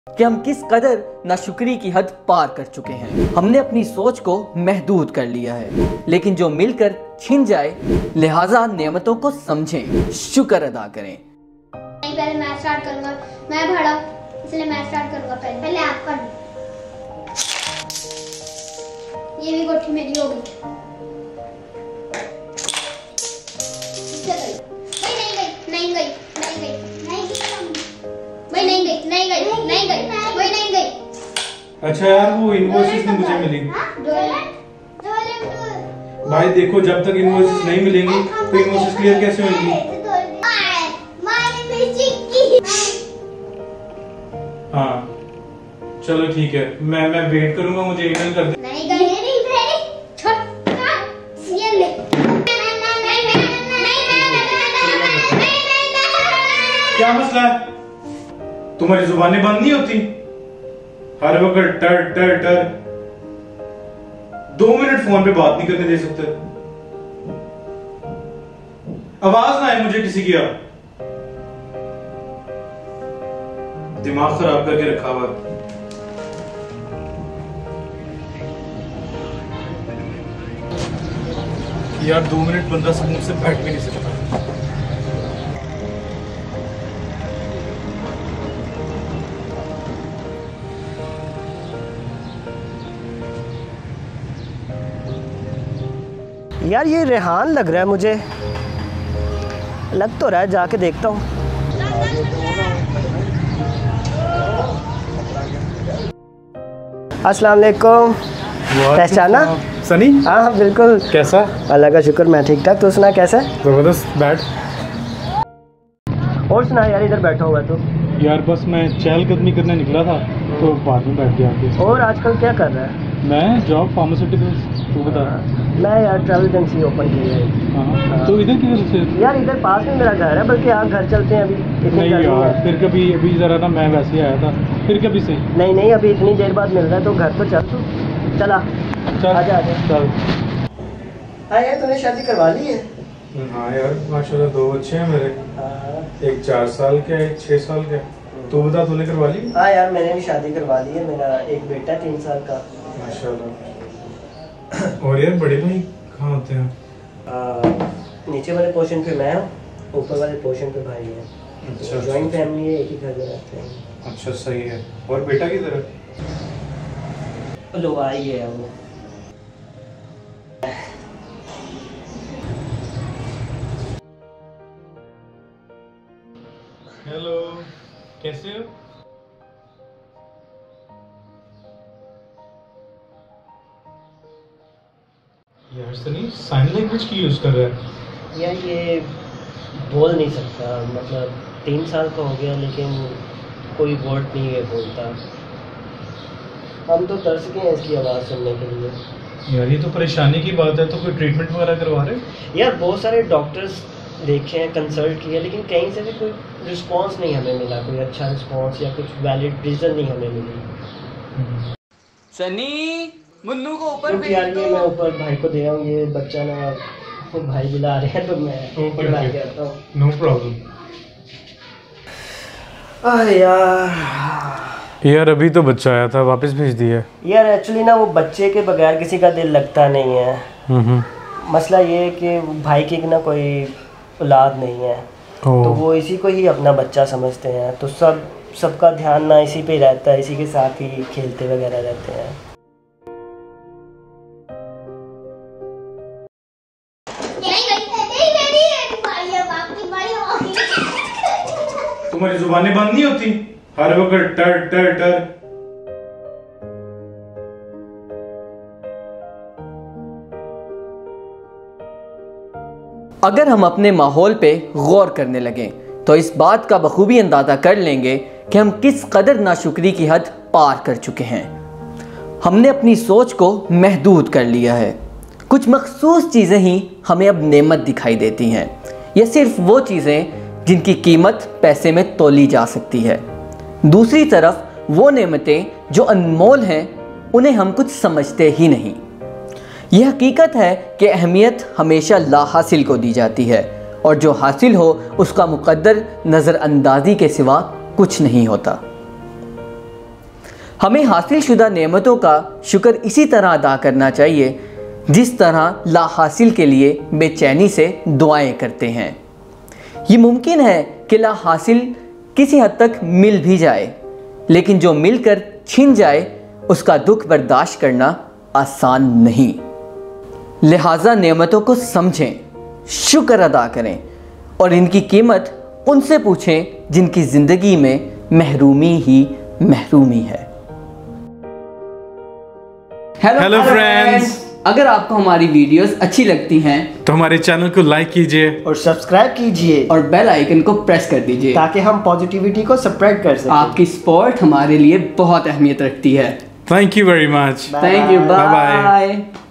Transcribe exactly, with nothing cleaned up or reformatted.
कि हम किस कदर नाशुक्री की हद पार कर चुके हैं। हमने अपनी सोच को महदूद कर लिया है, लेकिन जो मिलकर छिन जाए, लिहाजा नेमतों को समझें, शुक्र अदा करें। नहीं, पहले मैं स्टार्ट करूंगा, मैं भाड़ा, इसलिए मैं स्टार्ट करूंगा। पहले पहले आप कर। ये भी कोठी मेरी हो गई। नहीं गई, नहीं गई, नहीं गई, भाई नहीं गई, नहीं गई, नहीं गई, भाई नहीं गई। अच्छा यार, वो इनवॉइसेस नहीं मुझे मिली। भाई देखो, जब तक इनवॉइसेस नहीं मिलेंगी तो इनवॉइसेस क्लियर कैसे होंगी? हाँ चलो ठीक है, मैं मैं वेट करूंगा, मुझे ईमेल कर दे। नहीं गई, नहीं ये ले। क्या मसला है? तुम्हारी जुबानें बंद नहीं होती? हर वक्त टर टर टर। दो मिनट फोन पे बात नहीं करने दे सकते? आवाज ना आए मुझे किसी की। अब दिमाग खराब करके रखा हुआ। यार दो मिनट बंदा सुकून से बैठ भी नहीं सकता। यार ये रेहान लग रहा है मुझे, लग तो रहा है, जाके देखता हूँ। अस्सलाम वालेकुम। पहचाना? सनी? हाँ हाँ बिल्कुल। कैसा? अल्लाह का शुक्र, मैं ठीक ठाक। तू सुना कैसा? जबरदस्त। बैठ। और सुना यार, इधर बैठा हुआ तो? यार बस मैं चहलकदमी करने निकला था तो बाद में बैठ गया। और आजकल क्या कर रहा है? मैं जॉब फार्मास्यूटिकल्स। तू बता। मैं यार ट्रैवल एजेंसी ओपन की है। तो इधर किधर से? यार इधर पास में मेरा घर है, बल्कि आप घर चलते हैं अभी। नहीं यार, फिर कभी अभी जरा ना, मैं वैसे ही आया था, फिर कभी से। नहीं नहीं, अभी इतनी देर बाद मिल रहा है तो घर तो चल। तू चला, चल आजा आजा। चल। हाँ यार, तूने शादी करवा ली है? हाँ यार माशाल्लाह, दो बच्चे हैं मेरे। हाँ। एक चार साल का, एक छह साल का। तू बता, तूने करवा ली? हाँ यार, मैंने भी शादी करवा ली है। मेरा एक बेटा तीन साल का। माशाल्लाह। और यार बड़े भाई कहाँ होते हैं? आ, नीचे वाले पोर्शन पे मैं हूँ, ऊपर वाले पोर्शन पे भाई है। अच्छा। जॉइंट फैमिली है, एक ही घर में रहते हैं। अच्छा सही है। और बेटा किधर है? लो आई है वो। हेलो, कैसे हो? यार सनी साइन लैंग्वेज की यूज कर रहा है? यार ये बोल नहीं सकता, मतलब तीन साल का हो गया लेकिन कोई वर्ड नहीं है बोलता। हम तो तरस गए हैं इसकी आवाज़ सुनने के लिए। यार ये तो परेशानी की बात है, तो कोई ट्रीटमेंट वगैरह करवा रहे? यार बहुत सारे डॉक्टर्स देखे हैं, कंसल्ट किया, लेकिन कहीं से भी कोई रिस्पांस नहीं हमें मिला, कोई अच्छा रिस्पांस या कुछ वैलिड रीज़न नहीं हमें मिली। सनी, मुन्नू को ऊपर भेज यार, ये मैं ऊपर भाई को दे आऊँ। ये बच्चा ना, भाई बुला रहे हैं तो मैं ऊपर ला के आता हूँ। No problem. यार यार अभी तो बच्चा आया था, वापस भेज दिया। यार एक्चुअली ना, वो बच्चे के बगैर किसी का दिल लगता नहीं है। हम्म। मसला ये है कि भाई की ना कोई औलाद नहीं है, तो वो इसी को ही अपना बच्चा समझते हैं। तो सब सबका ध्यान ना इसी पे रहता है, इसी के साथ ही खेलते वगैरह रहते हैं। तुम्हारी जुबानें बंद नहीं होती? हर वक्त टर टर टर। अगर हम अपने माहौल पे गौर करने लगें तो इस बात का बखूबी अंदाज़ा कर लेंगे कि हम किस कदर नाशुक्री की हद पार कर चुके हैं। हमने अपनी सोच को महदूद कर लिया है। कुछ मखसूस चीज़ें ही हमें अब नेमत दिखाई देती हैं। ये सिर्फ वो चीज़ें जिनकी कीमत पैसे में तोली जा सकती है। दूसरी तरफ वो नेमतें जो अनमोल हैं, उन्हें हम कुछ समझते ही नहीं। यह हकीकत है कि अहमियत हमेशा लाहासिल को दी जाती है और जो हासिल हो उसका मुकद्दर नज़रअंदाजी के सिवा कुछ नहीं होता। हमें हासिल शुदा नेमतों का शुक्र इसी तरह अदा करना चाहिए जिस तरह ला हासिल के लिए बेचैनी से दुआएं करते हैं। ये मुमकिन है कि ला हासिल किसी हद तक मिल भी जाए, लेकिन जो मिलकर छिन जाए उसका दुख बर्दाश्त करना आसान नहीं। लिहाजा नेमतों को समझें, शुक्र अदा करें और इनकी कीमत उनसे पूछें जिनकी ज़िंदगी में महरूमी ही महरूमी है। हेलो फ्रेंड्स, अगर आपको हमारी वीडियोस अच्छी लगती हैं तो हमारे चैनल को लाइक कीजिए और सब्सक्राइब कीजिए और बेल आइकन को प्रेस कर दीजिए ताकि हम पॉजिटिविटी को स्प्रेड कर सकें। आपकी सपोर्ट हमारे लिए बहुत अहमियत रखती है। Thank you very much. Thank you, bye. Bye.